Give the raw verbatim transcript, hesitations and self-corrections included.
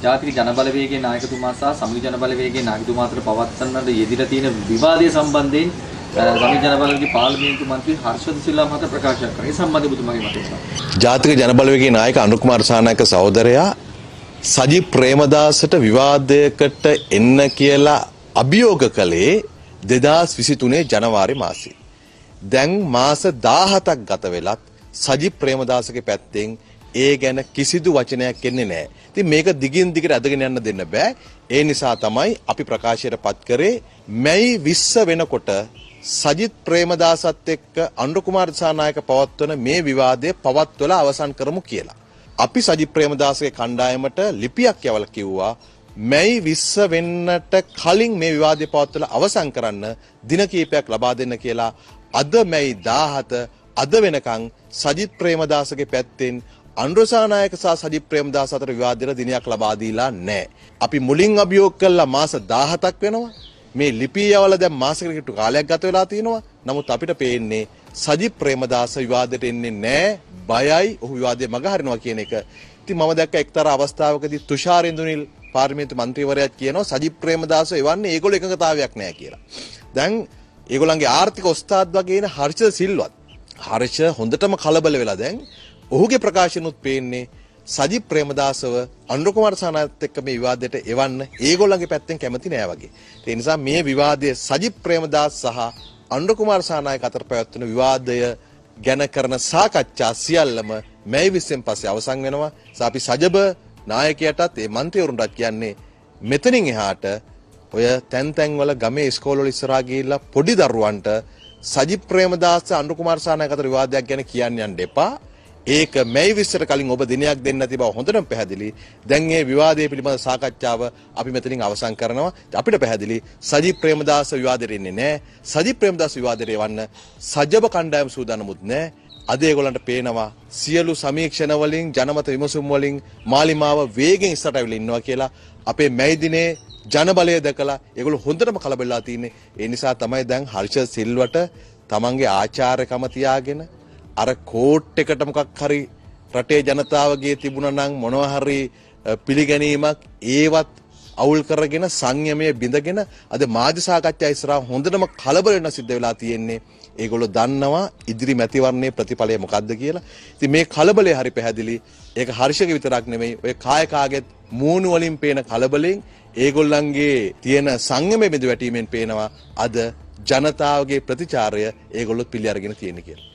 ජාතික ජනබලවේගයේ නායකතුමා සහ සමිති ජනබලවේගයේ නායකතුමා අතර පවත්වන්නට යෙදිලා තියෙන විවාදය සම්බන්ධයෙන් සමිති ජනබලවේගයේ පාර්ලිමේන්තු මන්ත්‍රී හර්ෂද සිල්වා මහතා ප්‍රකාශ කරා. ඒ සම්බන්ධව ඔබතුමාගේ මතය මොකක්ද? ජාතික ජනබලවේගයේ නායක අනුකුමාර සානායක සහෝදරයා සජිත් ප්‍රේමදාසට විවාදයකට එන්න කියලා අභියෝග කළේ දෙදාස් විසිතුනේ ජනවාරි මාසයේ. දැන් මාස දාහතක් ගත වෙලත් සජිත් ප්‍රේමදාසගේ පැත්තෙන් ඒ ගැන කිසිදු වචනයක් එන්නේ නැහැ. ඉතින් මේක දිගින් දිගට අදගෙන යන්න දෙන්න බෑ. ඒ නිසා තමයි අපි ප්‍රකාශයට පත් කරේ මැයි විස්ස වෙනකොට සජිත් ප්‍රේමදාසත් එක්ක අනුර කුමාර දිසානායක පවත්වන මේ විවාදය පවත්වලා අවසන් කරමු කියලා. අපි සජිත් ප්‍රේමදාසගේ කණ්ඩායමට ලිපියක් යවලා කිව්වා මැයි විස්ස වෙන්නට කලින් මේ විවාදය පවත්වලා අවසන් කරන්න දින කිහිපයක් ලබා දෙන්න කියලා. අද මැයි දාහත අද වෙනකන් සජිත් ප්‍රේමදාසගේ පැත්තෙන් අනුර දිසානායක සහ සජිත් ප්‍රේමදාස අතර විවාදයට දිනයක් ලබා දීලා නැහැ. අපි මුලින් අභියෝග කළා මාස දාහතක් වෙනවා. මේ ලිපිය යවලා දැන් මාසයකට කාලයක් ගත වෙලා තිනවා. නමුත් අපිට පේන්නේ සජිත් ප්‍රේමදාස විවාදයට එන්නේ නැහැ. බයයි ඔහු විවාදයේ මග හරිනවා කියන එක. ඉතින් මම දැක්ක එක්තරා අවස්ථාවකදී තුෂාර ඉන්දුනිල් පාර්ලිමේන්තු මන්ත්‍රීවරයාත් කියනවා සජිත් ප්‍රේමදාස එවන්නේ ඒගොල්ලෝ එකඟතාවයක් නැහැ කියලා. දැන් ඒගොල්ලන්ගේ ආර්ථික ඔස්තාද් වගේ ඉන හර්ෂ සිල්වත්. හර්ෂ හොඳටම කලබල වෙලා දැන් ඔහුගේ ප්‍රකාශනුත් පේන්නේ සජිත් ප්‍රේමදාසව අනුර කුමාර දිසානායකත් එක්ක මේ විවාදයට එවන්න ඒගොල්ලන්ගේ පැත්තෙන් කැමති නෑ වගේ. ඒ නිසා මේ විවාදයේ සජිත් ප්‍රේමදාස සහ අනුර කුමාර දිසානායක අතර පැවැත්වෙන විවාදය ගැන කරන සාකච්ඡා සියල්ලම මැයි විස්සෙන් පස්සේ අවසන් වෙනවා. අපි සජබ නායකයටත් ඒ මන්ත්‍රීවරුන්ටත් කියන්නේ මෙතනින් එහාට ඔය තැන් තැන් වල ගමේ ඉස්කෝලවල ඉස්සරහා ගිහිල්ලා පොඩි දරුවන්ට සජිත් ප්‍රේමදාස අනුර කුමාර දිසානායක අතර විවාදයක් ගැන කියන්න යන්න එපා. ඒක මැයි විස්සට කලින් ඔබ දිනයක් දෙන්න නැති බව හොඳටම පැහැදිලි. දැන් මේ විවාදයේ පිළිබඳ සාකච්ඡාව අපි මෙතනින් අවසන් කරනවා. අපිට පැහැදිලි සජිත් ප්‍රේමදාස විවාදෙට එන්නේ නැහැ. සජිත් ප්‍රේමදාස විවාදෙට එවන්න සජබ කණ්ඩායම සූදානමුත් නැහැ. අද ඒගොල්ලන්ට පේනවා සියලු සමීක්ෂණ වලින් ජනමත විමසුම් වලින් මාලිමාව වේගෙන් ඉස්සරට අවිලා ඉන්නවා කියලා. අපේ මැයි දිනේ ජනබලය දැකලා ඒගොල්ලෝ හොඳටම කලබලලා තින්නේ. ඒ නිසා තමයි දැන් හර්ෂ සිල්වට තමන්ගේ ආචාර්යකම තියාගෙන අර කෝට් එකට මොකක් හරි රටේ ජනතාවගේ තිබුණා නම් මොනවා හරි පිළිගැනීමක් ඒවත් අවුල් කරගෙන සංයමයේ බිඳගෙන අද මාධ්‍ය සාකච්ඡා ඉස්සරහා හොඳටම කලබල වෙන සිද්ධ වෙලා තියෙන්නේ. ඒගොල්ලෝ දන්නවා ඉදිරි මැතිවරණයේ ප්‍රතිඵලය මොකක්ද කියලා. ඉතින් මේ කලබලය හරි පැහැදිලි. ඒක හර්ෂක විතරක් නෙමෙයි. ඔය කාය කාගෙත් මූණු වලින් පේන කලබලෙන් ඒගොල්ලන්ගේ තියෙන සංයමයේ බිඳ වැටීමෙන් පේනවා අද ජනතාවගේ ප්‍රතිචාරය ඒගොල්ලොත් පිළි අරගෙන තියෙන කියලා.